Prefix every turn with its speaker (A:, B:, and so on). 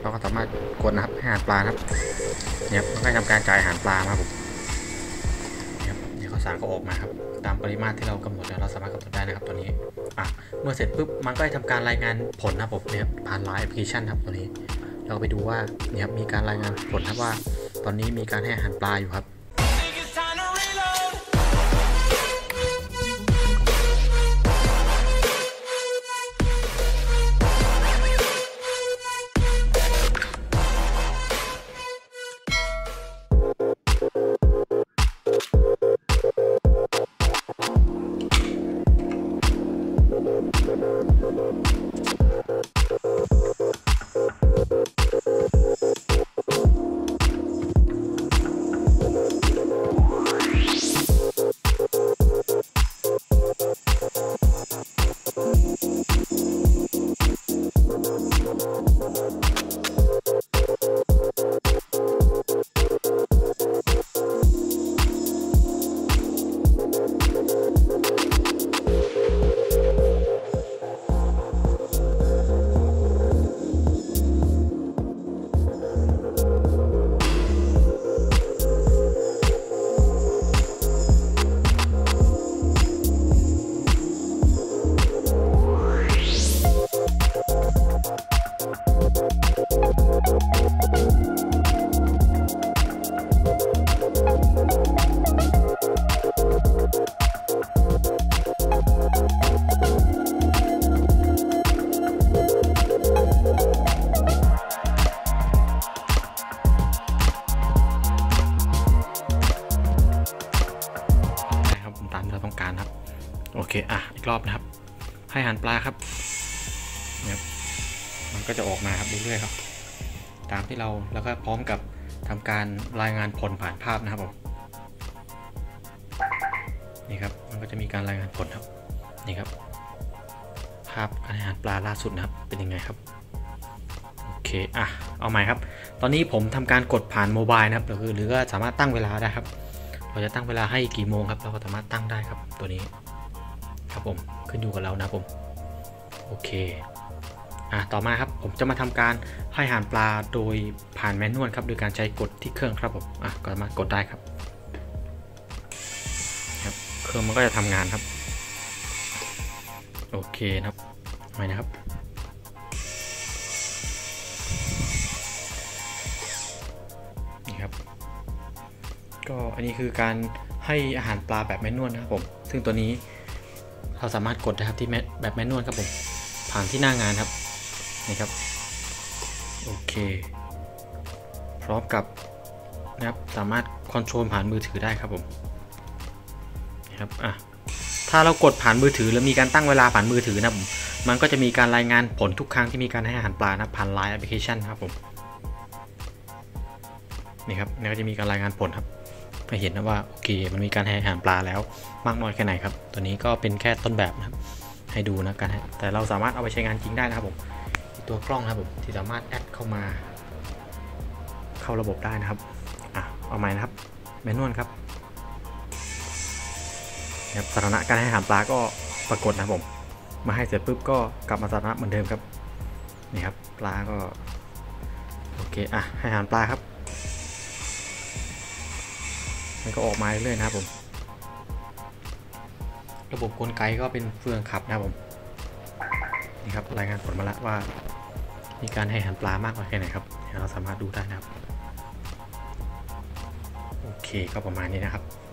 A: เราก็สามารถกดนะครับให้อาหารปลาครับเนี่ยมันก็ทำการจ่ายอาหารปลาครับผมเนี่ยข้าวสารก็ออกมาครับตามปริมาตรที่เรากำหนดแล้วเราสามารถกำหนดได้นะครับตัวนี้เมื่อเสร็จปุ๊บมันก็จะทำการรายงานผลนะครับผมเนี่ยผ่านไลน์แอปพลิเคชันครับตัวนี้เราไปดูว่าเนี่ยมีการรายงานผลครับว่าตอนนี้มีการให้อาหารปลาอยู่ครับตามที่เราต้องการครับโอเคอีกรอบนะครับให้อาหารปลาครับเนี่ยมันก็จะออกมาครับเรื่อยๆครับตามที่เราแล้วก็พร้อมกับทำการรายงานผลผ่านภาพนะครับผมนี่ครับมันก็จะมีการรายงานผลครับนี่ครับภาพอาหารปลาล่าสุดนะครับเป็นยังไงครับโอเคเอาใหม่ครับตอนนี้ผมทำการกดผ่านโมบายนะครับหรือก็สามารถตั้งเวลาได้ครับเราจะตั้งเวลาให้กี่โมงครับเราก็สามารถตั้งได้ครับตัวนี้ครับผมขึ้นอยู่กับเรานะผมโอเคต่อมาครับผมจะมาทำการให้อาหารปลาโดยผ่านแมนนวลครับโดยการใช้กดที่เครื่องครับผมก็สามารถกดได้ครับเครื่องมันก็จะทำงานครับโอเคนะครับไปนะครับนี่ครับก็อันนี้คือการให้อาหารปลาแบบแมนนวลนะครับผมซึ่งตัวนี้เราสามารถกดได้ครับที่แบบแมนนวลครับผมผ่านที่หน้างานครับนี่ครับโอเคพร้อมกับนะครับสามารถคอนโทรลผ่านมือถือได้ครับผมนะครับถ้าเรากดผ่านมือถือแล้วมีการตั้งเวลาผ่านมือถือนะผมมันก็จะมีการรายงานผลทุกครั้งที่มีการให้อาหารปลานะผ่านไลน์แอปพลิเคชันครับผมนี่ครับนี่ก็จะมีการรายงานผลครับให้เห็นนะว่าโอเคมันมีการให้อาหารปลาแล้วมากน้อยแค่ไหนครับตัวนี้ก็เป็นแค่ต้นแบบนะครับให้ดูนะกันแต่เราสามารถเอาไปใช้งานจริงได้นะครับผมตัวกล้องนะครับผมที่สามารถแอดเข้ามาเข้าระบบได้นะครับเอาใหม่นะครับแมนนวลครับสถานะการให้อาหารปลาก็ปรากฏนะครับผมมาให้เสร็จปุ๊บก็กลับมาสถานะเหมือนเดิมครับนี่ครับปลาก็โอเคให้อาหารปลาครับมันก็ออกมาเรื่อยๆนะครับผมระบบกลไกก็เป็นเฟืองขับนะครับผมนี่ครับรายงานผลมาแล้วว่ามีการให้อาหารปลามากกว่าแค่ไหนครับเราสามารถดูได้นะครับโอเคก็ประมาณนี้นะครับ